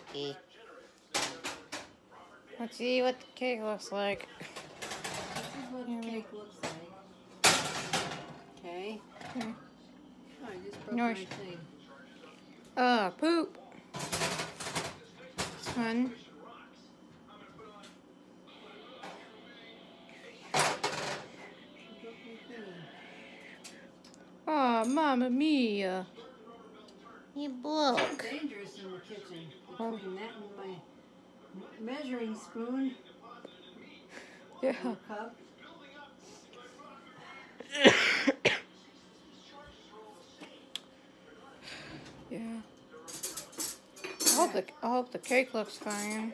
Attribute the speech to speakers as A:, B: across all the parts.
A: cookie. Let's see what the cake looks like.
B: This is what the cake looks like. Okay.
A: Okay.
B: Oh, I just broke my thing.
A: Poop. Fun. Oh, Mamma Mia. You broke.
B: It's dangerous in the kitchen. Between that and my measuring spoon.
A: Yeah.
B: And cup.
A: Yeah. I hope the cake looks fine.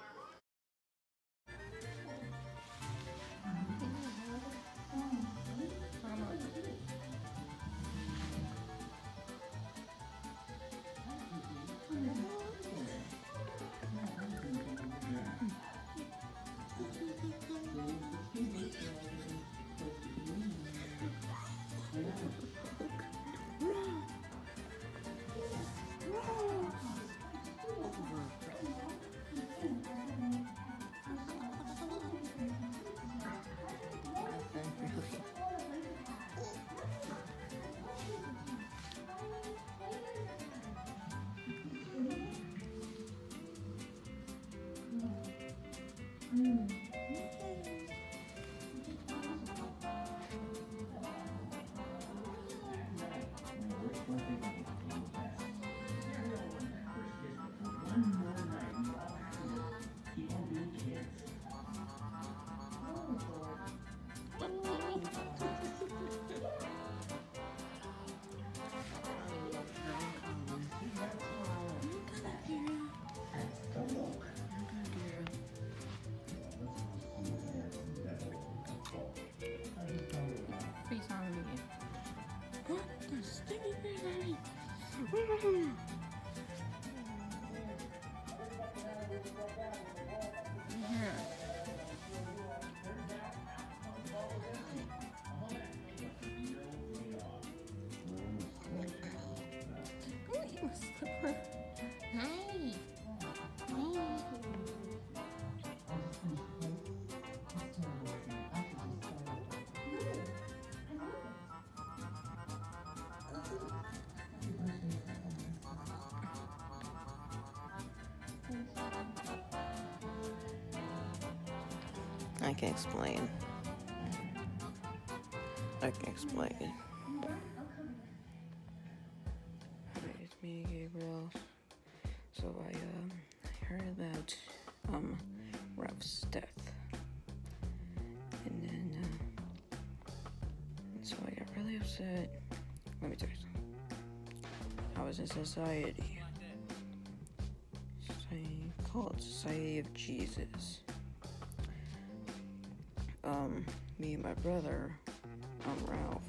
A: I can explain. Hi, it's me, Gabriel. So I heard about Ralph's death, and then so I got really upset. Let me tell you something. I was in society. Called Society of Jesus. Me and my brother, Ralph,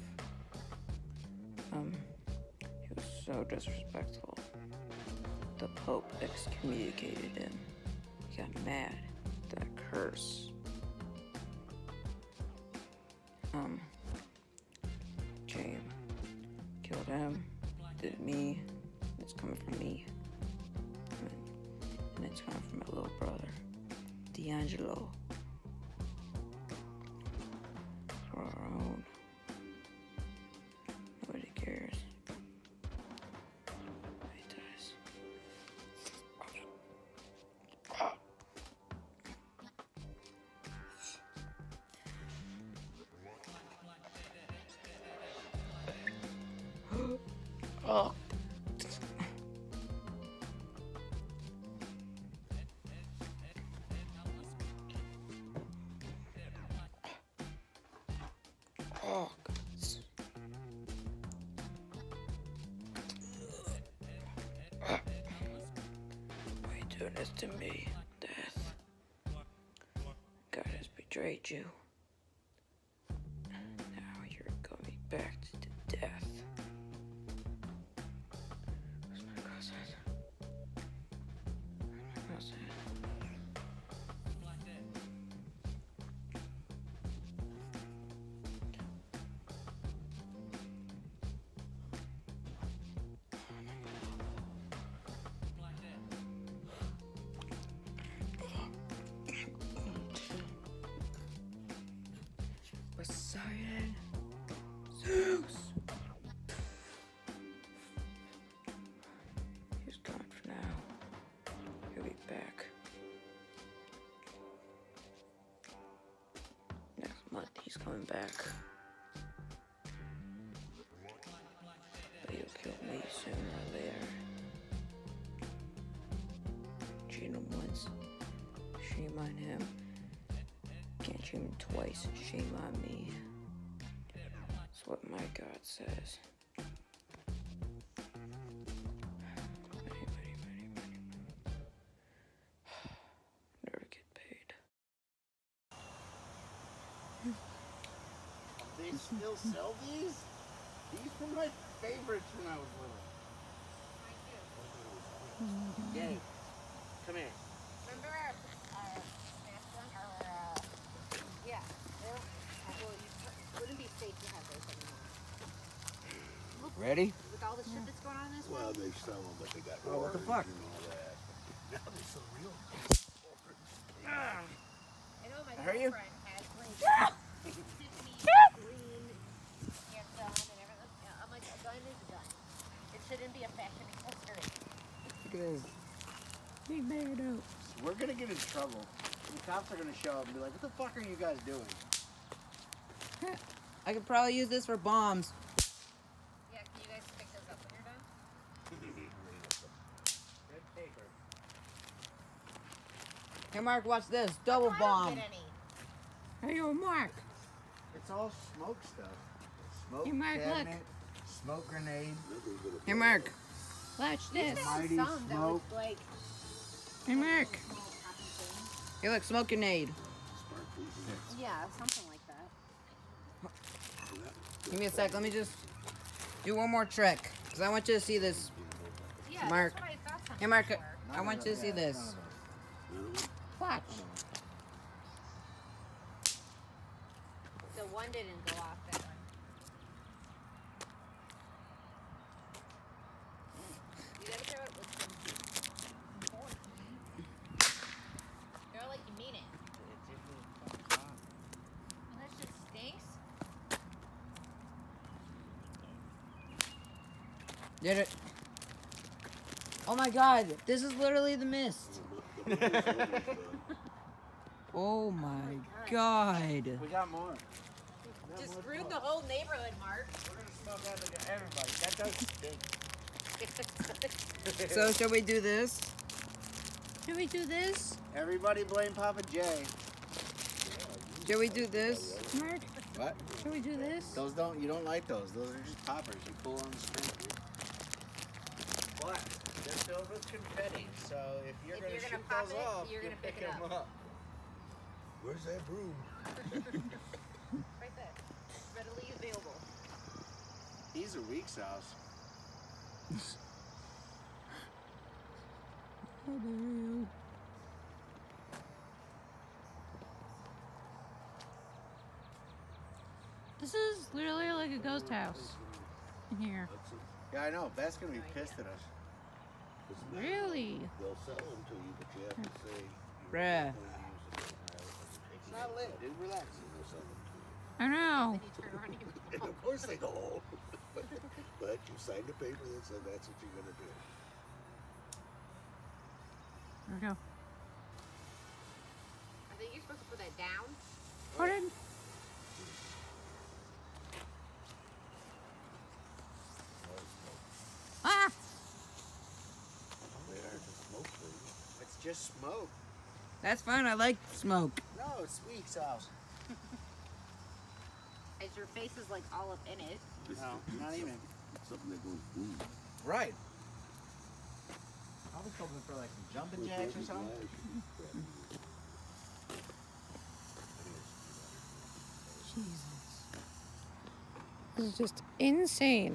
A: he was so disrespectful. The Pope excommunicated him. He got mad. That curse. James killed him. Did me. It's coming from me. And it's coming from my little brother, D'Angelo. For our own. Nobody cares. Nobody does. Oh. Oh, why are you doing this to me, Death? God has betrayed you. Now you're going back to death. Where's my cousin? he's coming back. But he'll kill me sooner or later. Cheat him once, shame on him. Can't cheat him twice, shame on me. That's what my God says. Never get paid.
C: They still sell these? These were my favorites when I was little. Yay. Come here.
D: Remember our last one? Yeah. Well, it wouldn't be safe to have those anymore.
C: Ready?
D: With all the shit that's going on in this
E: Well,
D: world.
E: they sell them, but they got
C: Oh, what the
E: orange
C: fuck?
E: and all that. Now they're so real.
D: I know my
C: I heard you.
D: girlfriend has like Tiffany green handgun and everything. Yeah, I'm like, a gun is a gun. It shouldn't be a fashion accessory.
C: Look at this.
A: Big bag out.
C: We're gonna get in trouble. The cops are gonna show up and be like, what the fuck are you guys doing?
F: I could probably use this for bombs.
D: Yeah, can you guys pick those up when you're done?
C: Good paper.
F: Hey, Mark, watch this. Double
D: I
F: bomb.
D: don't get any.
A: Hey, yo, Mark.
C: It's all smoke stuff. Smoke
A: Hey, Mark, look.
C: cabinet, smoke grenade.
F: Hey, Mark.
A: Watch this.
C: Mighty
D: Some that
C: smoke.
D: was like
A: Hey, Mark.
D: small poppy things.
F: Hey, look, smoke grenade.
D: Yeah, something like that.
F: Give me a sec. Let me just do one more trick. Because I want you to see this.
D: Yeah,
F: Mark.
D: that's what I thought some
F: Hey, Mark,
D: were.
F: I want you to see this.
A: Watch.
D: The one didn't go off, that one. You gotta throw it with some force. Throw it like you mean it. And that shit stinks.
F: Did it? Oh my god, this is literally the mist. Oh my god.
C: We got more.
D: Just ruined the whole neighborhood, Mark.
C: We're gonna smoke out like everybody. That does stink.
F: So, shall we do this?
A: Should we do this,
C: Everybody blame Papa J.
F: Shall we do this?
A: Mark?
C: What?
A: Should we do this?
C: Those you don't like those. Those are just poppers. You pull on the string. But they're filled with confetti, so if you're
D: If
C: gonna
D: you're
C: shoot
D: gonna pop
C: those
D: it,
C: off,
D: you're
C: you're
D: gonna pick it
C: picking them up.
E: Where's that broom?
D: Right there. Readily available.
C: These are weak sauce.
A: This is literally like a ghost house in here.
C: Yeah, I know. Beth's gonna be pissed at us.
A: Really?
E: They'll sell them to you, but you have to say you're
F: Bruh.
E: not gonna use it.
C: It's not lit, dude. Relax.
E: They'll sell them to you.
A: I know.
D: Then you turn around and you
E: And of course they go. But you signed a paper that said that's what you're gonna do.
A: There we go.
D: I think you're supposed to put that down.
A: Put it. Ah!
E: They are to smoke for you.
C: It's just smoke.
F: That's fine, I like smoke.
C: No, it's weak sauce.
D: As your face is like all up in it.
C: No, not even.
E: It's something that goes boom.
C: Right. I was hoping for like some jumping jacks or something.
A: Jesus. This is just insane.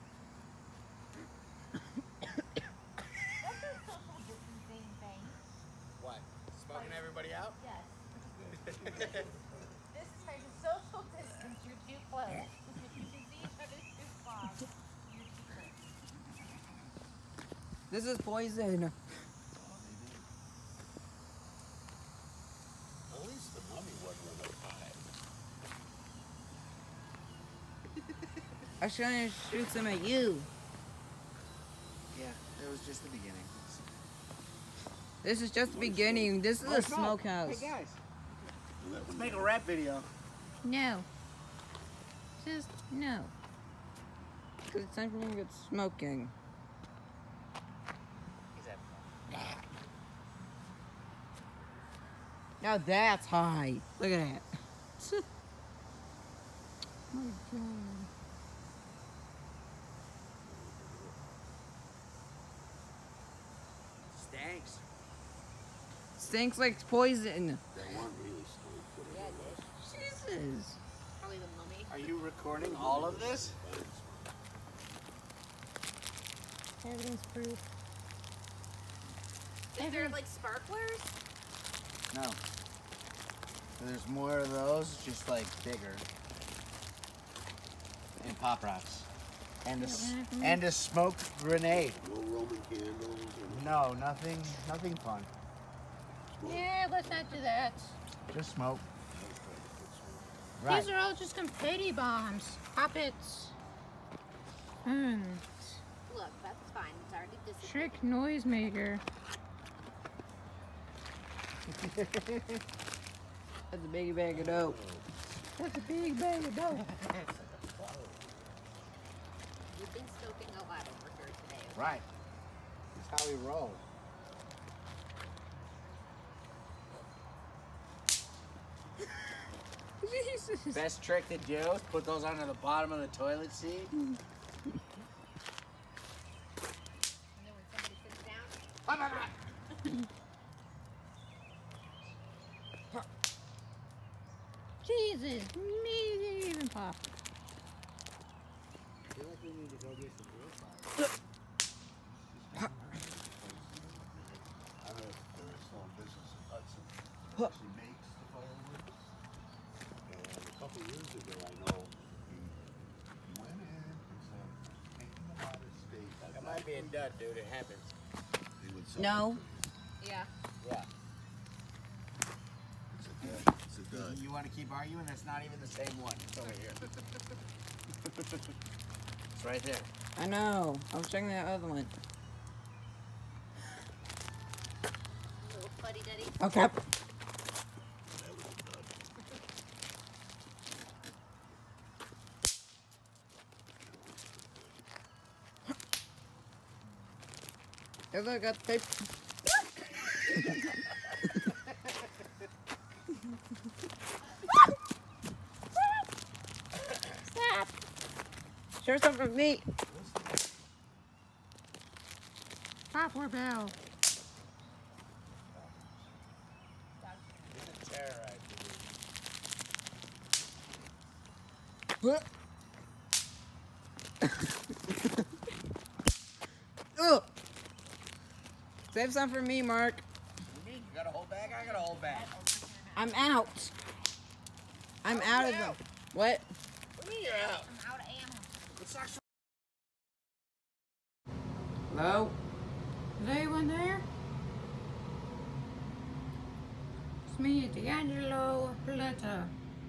D: What's the social distancing thing?
C: What? Smoking everybody out?
D: Yes. This is how you social distance. You're too close. If you can see each other too far, you're too close.
F: This is poison.
E: At least the mummy wasn't on the pie.
F: I was trying to shoot some at you.
C: Yeah, it was just the beginning.
F: This is just the beginning. This is a smokehouse.
C: Hey guys,
E: And that
C: let's
E: one
C: make a rap video.
F: No. Just no. Because it's time for me to get smoking.
C: He's having fun.
F: Now that's high. Look at that. Oh my god.
C: Stinks.
F: Stinks like poison.
E: That one really stunk.
D: Yeah, it did.
F: Jesus.
D: Probably the mummy.
C: Are you recording all of this?
F: Everything's proof.
D: Is there like sparklers?
C: No. There's more of those, just like bigger. And pop rocks. And a smoked grenade.
E: No Roman candles.
C: No, nothing fun.
F: Yeah, let's not do that.
C: Just smoke.
F: These are all just confetti bombs. Poppets.
D: Look, that's fine. It's already dissipated.
F: Trick noisemaker. That's a big bag of dope. That's a big bag of dope.
D: We've been stoking a lot over here today.
C: Right. That's how we roll.
F: Jesus.
C: Best trick to do is put those under the bottom of the toilet seat.
D: And then when somebody sits down,
F: Jesus. Me didn't even pop.
C: I feel like we need to go get some real fire.
E: I heard there is some business in Hudson that actually makes the fireworks. And a couple years ago, I know he went in and said, taking them out of state.
C: That might be a dud, dude. It happens.
E: They would sell
F: No.
E: it to you.
D: yeah.
C: Yeah.
E: It's a dud. It's a dud.
C: You want to keep arguing? That's not even the same one. It's over here. It's right there.
F: I know. I was checking that other one.
D: Little fuddy duddy.
F: Okay.
E: That was a dud.
F: Hey, look, I got the paper. Stop. Share some from me. Poplar bell.
C: It's a terrorite,
F: Ugh. Save some for me, Mark.
C: What do you mean? You got a whole bag? I got a whole bag.
F: I'm out. I'm out of them. What?
C: What do you mean you're out?
D: I'm out of ammo.
C: It's actually
F: Hello? Is anyone there? It's me, Gabriel Paletta.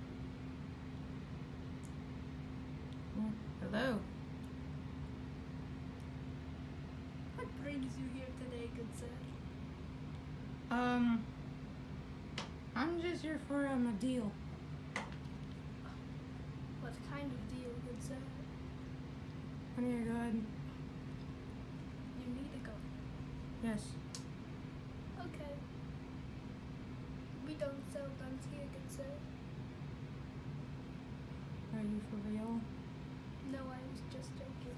F: Hello?
G: What brings you here today, good sir?
F: I'm just here for a deal.
G: What kind of deal, good sir?
F: I need a gun.
G: You need a gun.
F: Yes.
G: Okay. We don't sell guns here, good sir.
F: Are you for real?
G: No, I was just joking.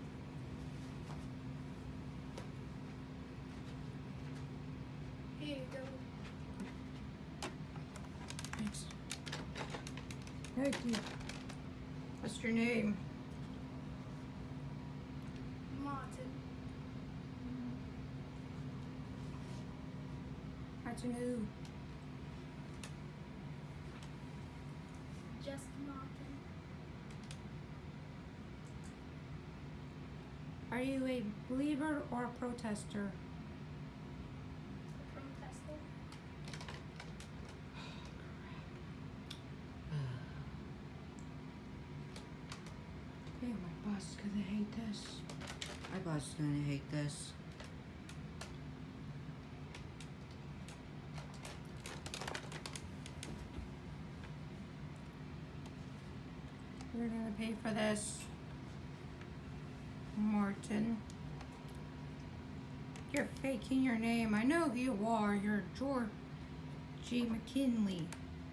G: Here you go.
F: Thanks. Thank you. What's your name?
G: Martin.
F: Martin who?
G: Just Martin.
F: Are you a believer or a protester?
G: A protester.
F: Yeah, my boss is gonna hate this. My boss is gonna hate this. You're gonna pay for this, Martin. You're faking your name. I know who you are. You're George G. McKinley.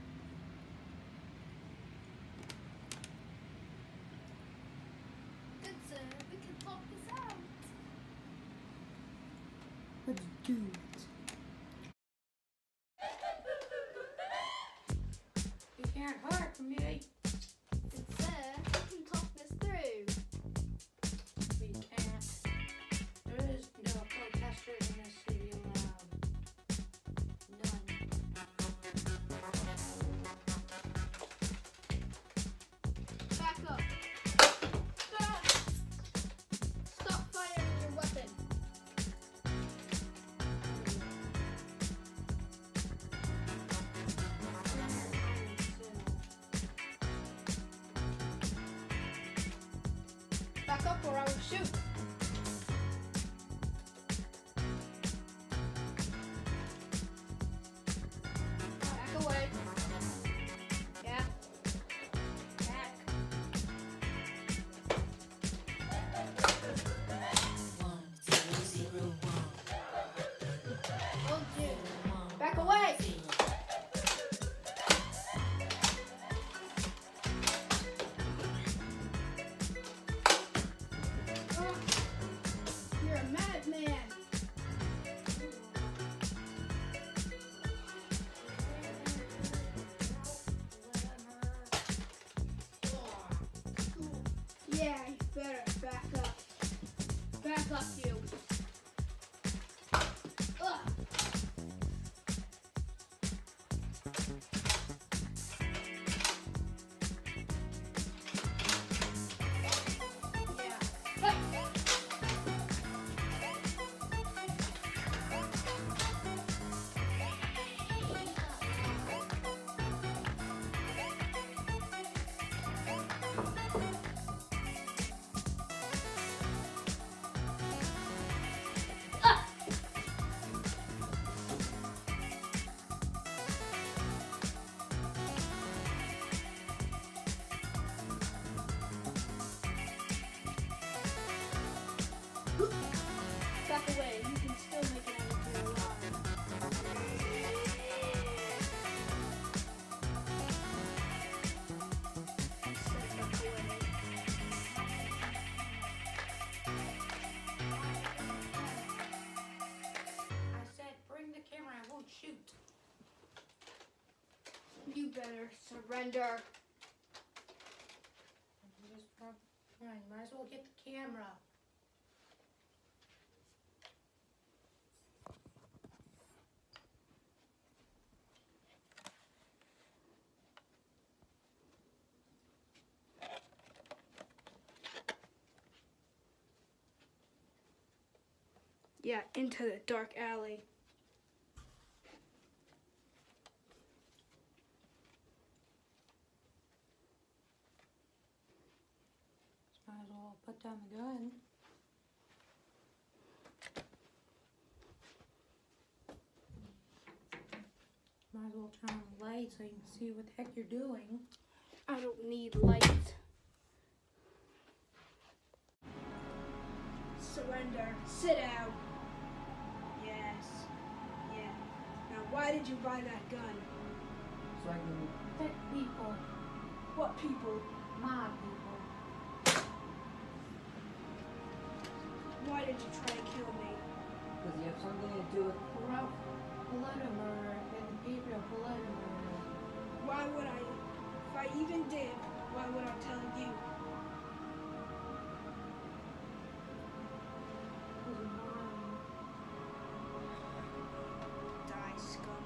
G: Good sir, we can talk this out.
F: Let's do it. You can't hurt me.
G: Good sir, we can talk this through.
F: We can't. There is no protesters in this city allowed. None.
G: Back up. Stop. Stop firing your weapon. Back up or I will shoot. Back away. Yeah. Back. Oh, dude. Back away. Oh, you're a madman. Yeah, you better back up. Back up, you. Ugh. Yeah. Back away. You can still make it out of here alive. Back away.
F: I said bring the camera, I won't shoot.
G: You better surrender.
F: You just fine, might as well get the camera.
G: Yeah, into the dark alley.
F: Might as well put down the gun. Might as well turn on the light so you can see what the heck you're doing.
G: I don't need light. Surrender. Sit down. Yes. Yeah. Now, why did you buy that gun?
F: So I can protect people.
G: What people?
F: My people.
G: Why did you try to kill me?
F: Because you have something to do with Paletta murder and Gabriel Paletta murder.
G: Why would I? If I even did, why would I tell you?
F: Because of mine.
G: Die, scum.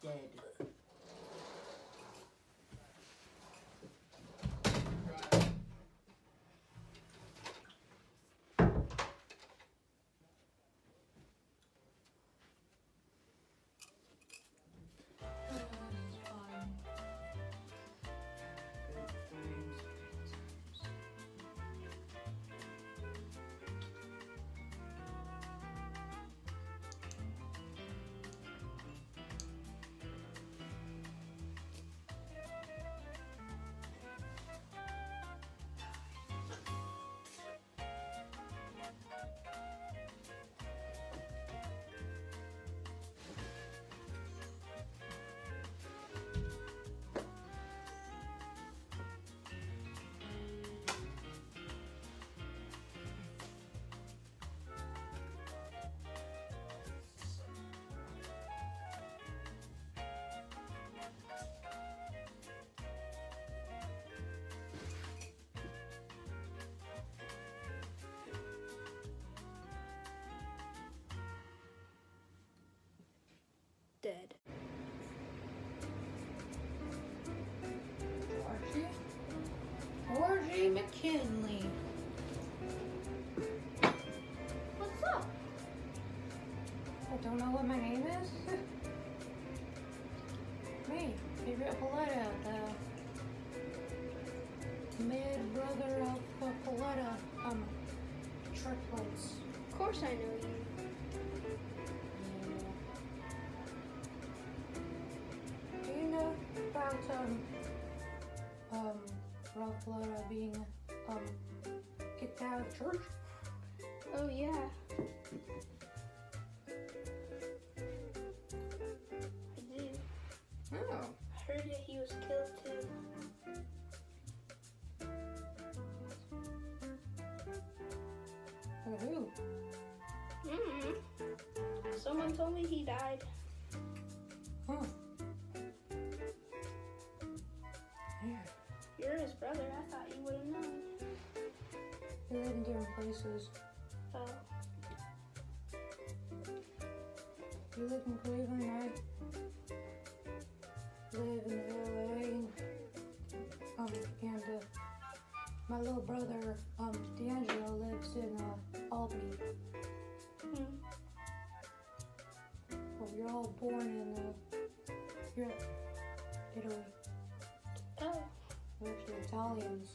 F: dead.
G: Dead.
A: Georgie McKinley.
G: What's up?
A: I don't know what my name is. Me, Gabriel Paletta, the mid brother of the Paletta triplets.
G: Of course I know you.
A: Do you know about Ralph Paletta being kicked out of church?
G: Oh yeah. I did.
A: Oh.
G: I heard that he was killed too.
A: Who?
G: Mm-mm. Someone told me he died.
A: Huh. Yeah.
G: You're his brother. I thought you would have known.
A: We live in different places.
G: Oh.
A: You live in Cleveland, I live in LA, and my little brother, D'Angelo, lives in Albany.
G: Hmm.
A: Well, you're all born in Europe, Italy.
G: Oh.
A: We're actually Italians.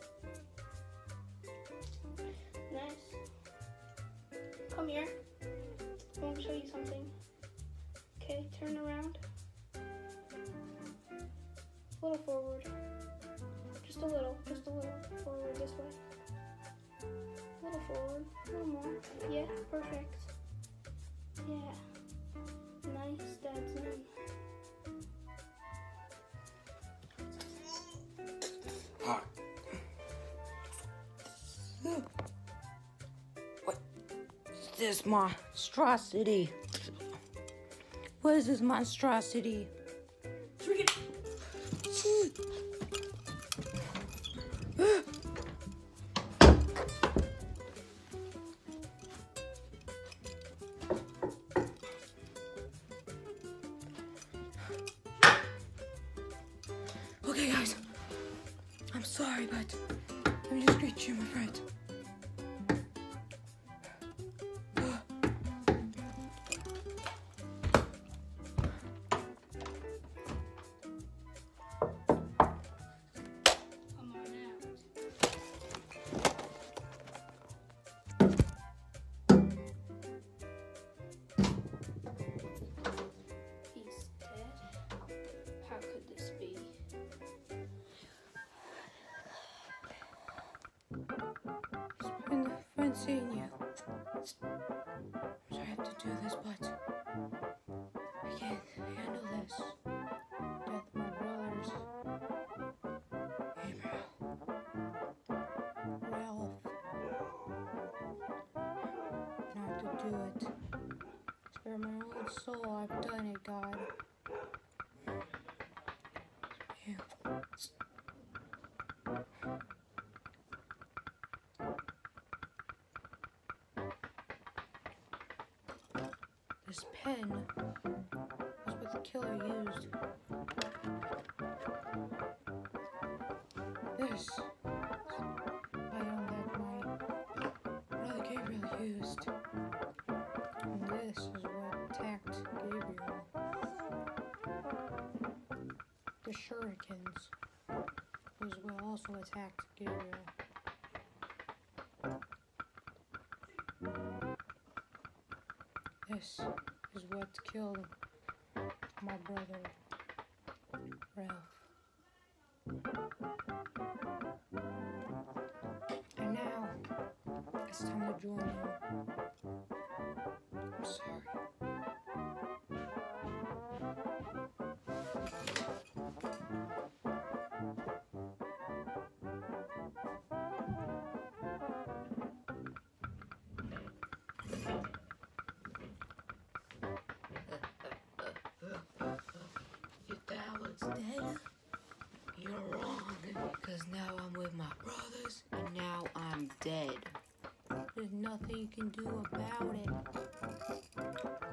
G: Nice. Come here. I want to show you something. Okay, turn around. A little forward. Just a little forward this way. A little forward, a little more. Yeah, perfect. Yeah. Nice, that's in.
A: What is this monstrosity? What is this monstrosity? Okay, guys. I'm sorry, but let me just greet you, my friend.
G: Come on out. He's dead. How could this be?
A: It's been fun seeing you. Sorry I have to do this, but I can't handle this. Death of my brothers. Gabriel. Ralph. Not to do it. Spare my own soul. I've done it, God. You. This pen was what the killer used. This item that my brother Gabriel used. And this is what attacked Gabriel. The shurikens was what also attacked Gabriel. This is what killed my brother Ralph. And now it's time to join him. I'm sorry. You thought it's dead? You're wrong, because now I'm with my brothers, and now I'm dead. There's nothing you can do about it.